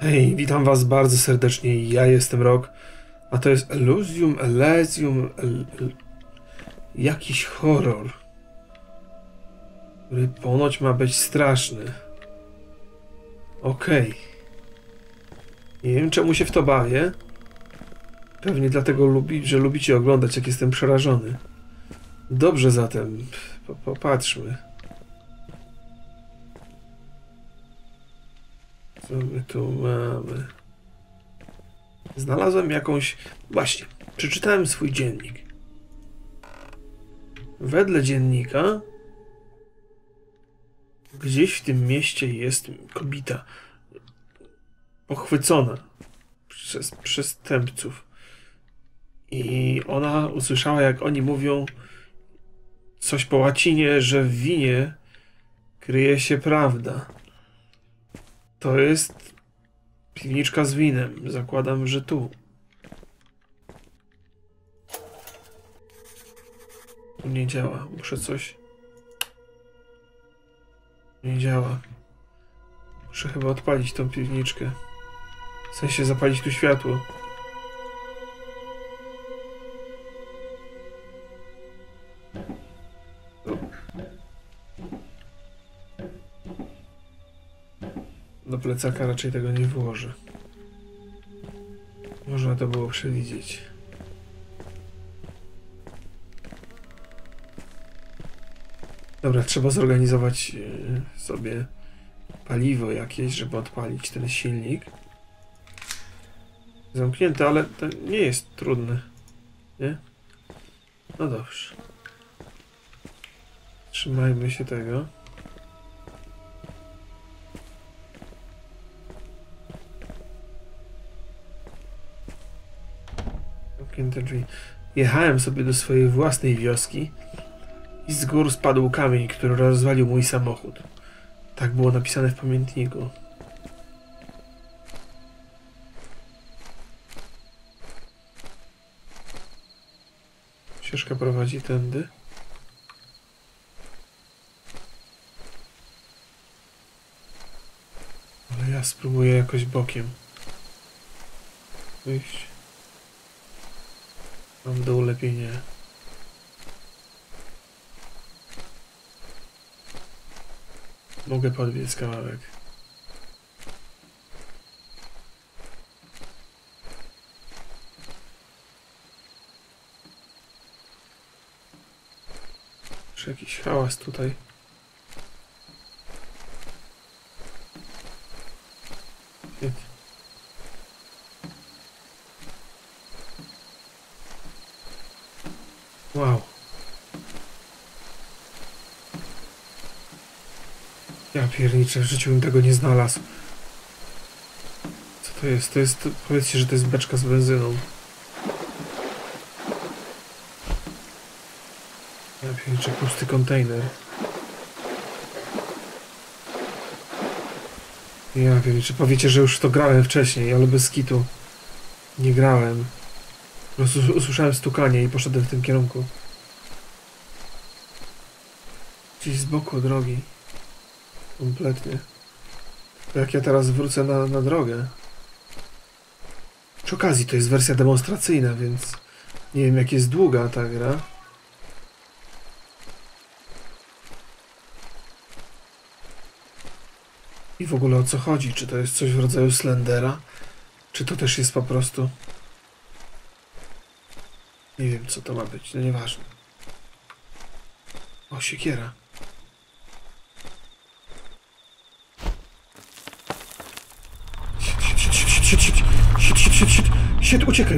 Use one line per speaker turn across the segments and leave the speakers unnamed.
Hej, witam was bardzo serdecznie. Ja jestem Rok, a to jest Elysium, jakiś horror, który ponoć ma być straszny. Okej. Nie wiem, czemu się w to bawię. Pewnie dlatego, że lubicie oglądać, jak jestem przerażony. Dobrze zatem, popatrzmy. Co my tu mamy? Znalazłem jakąś... Właśnie, przeczytałem swój dziennik. Wedle dziennika gdzieś w tym mieście jest kobieta pochwycona przez przestępców. I ona usłyszała, jak oni mówią coś po łacinie, że w winie kryje się prawda. To jest piwniczka z winem. Zakładam, że tu. Tu nie działa. Muszę coś... Nie działa. Muszę chyba odpalić tą piwniczkę. W sensie zapalić tu światło. Do plecaka raczej tego nie włożę. Można to było przewidzieć. Dobra, trzeba zorganizować sobie paliwo jakieś, żeby odpalić ten silnik. Zamknięte, ale to nie jest trudne. Nie? No dobrze. Trzymajmy się tego. Zamknięte drzwi. Jechałem sobie do swojej własnej wioski i z gór spadł kamień, który rozwalił mój samochód. Tak było napisane w pamiętniku. Ścieżka prowadzi tędy. Ale ja spróbuję jakoś bokiem wyjść. Mam w dół lepiej nie. Mogę podbiec kawałek. Czy jakiś hałas tutaj? Shit. Wow. Ja pierniczę, w życiu bym tego nie znalazł. Co to jest? To jest... Powiedzcie, że to jest beczka z benzyną. Ja pierniczę, pusty kontener. Ja pierniczę, powiecie, że już w to grałem wcześniej, ale bez kitu. Nie grałem. Po prostu usłyszałem stukanie i poszedłem w tym kierunku. Gdzieś z boku drogi. Kompletnie. To jak ja teraz wrócę na drogę. Przy okazji to jest wersja demonstracyjna, więc nie wiem jak jest długa ta gra. I w ogóle o co chodzi? Czy to jest coś w rodzaju Slendera? Czy to też jest po prostu... Nie wiem co to ma być, no nieważne. O, siekiera. Shit, uciekaj.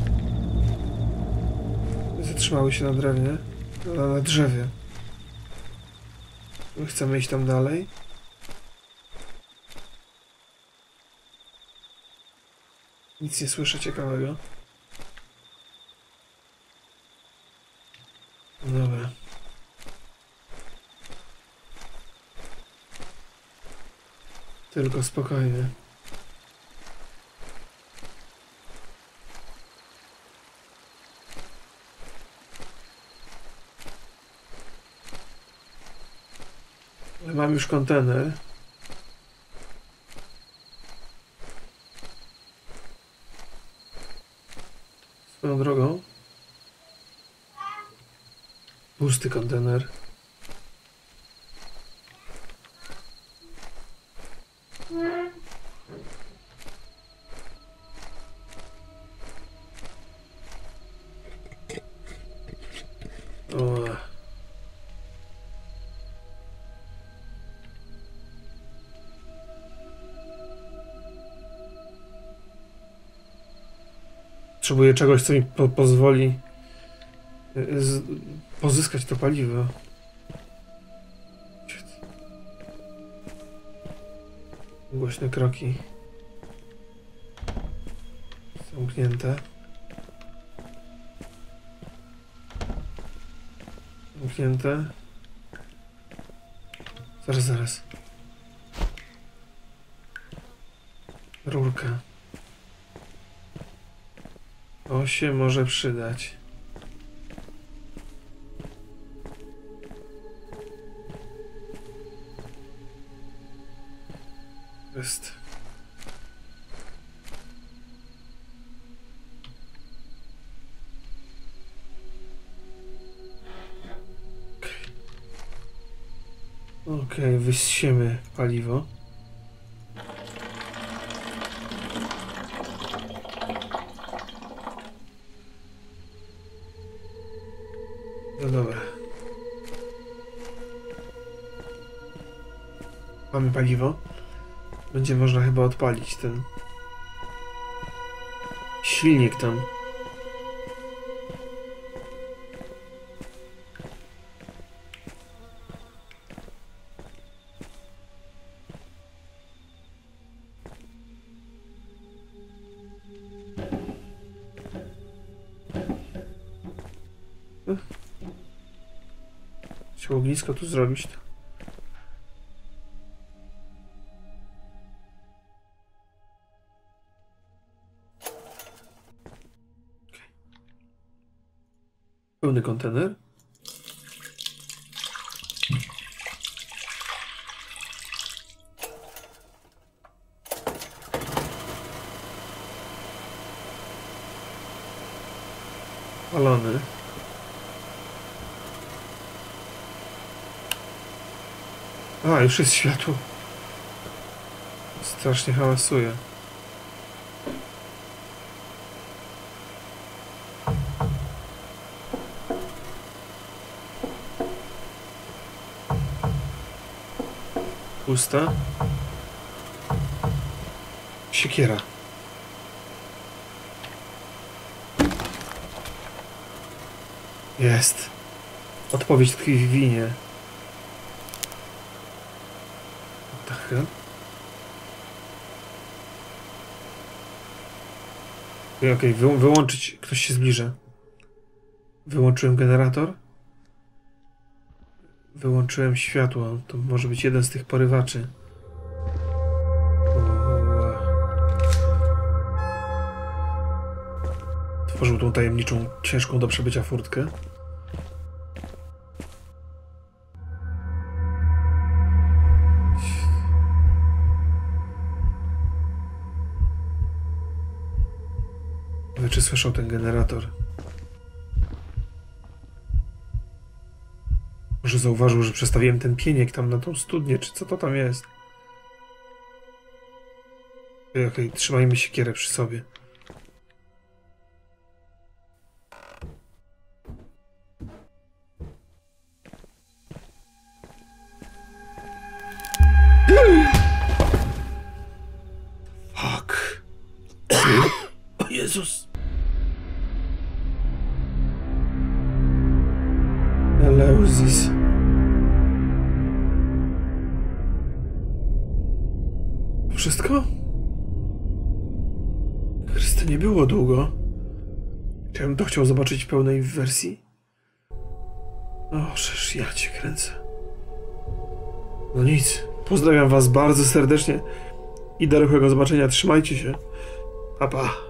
Zatrzymały się na drewnie. Na drzewie. My chcemy iść tam dalej. Nic nie słyszę ciekawego. Dobra. Tylko spokojnie. Ale mam już kontener. Swoją drogą. Pusty kontener. O. Potrzebuję czegoś, co mi pozwoli pozyskać to paliwo. Głośne kroki. Zamknięte. Zamknięte. Zaraz. Rurka. To się może przydać. Jest. Okej, wysiemy paliwo. No dobra. Mamy paliwo. Będzie można chyba odpalić ten silnik tam. Trzeba ognisko tu zrobić. Pełny kontener. Palony. A, już jest światło. Strasznie hałasuje. Pusta. Siekiera. Jest. Odpowiedź tkwi w winie. Tak. Okej, wyłączyć. Ktoś się zbliża. Wyłączyłem generator. Wyłączyłem światło. To może być jeden z tych porywaczy. Tworzył tą tajemniczą, ciężką do przebycia furtkę. Czy słyszał ten generator? Może zauważył, że przestawiłem ten pieniek tam na tą studnię, czy co to tam jest? Okej, trzymajmy siekierę przy sobie. Fuck. O Jezus. Eleusis. Wszystko? Chryste, nie było długo. Czy ja bym to chciał zobaczyć w pełnej wersji? O, przecież ja cię kręcę. No nic. Pozdrawiam was bardzo serdecznie i do rychłego zobaczenia. Trzymajcie się. Pa, pa.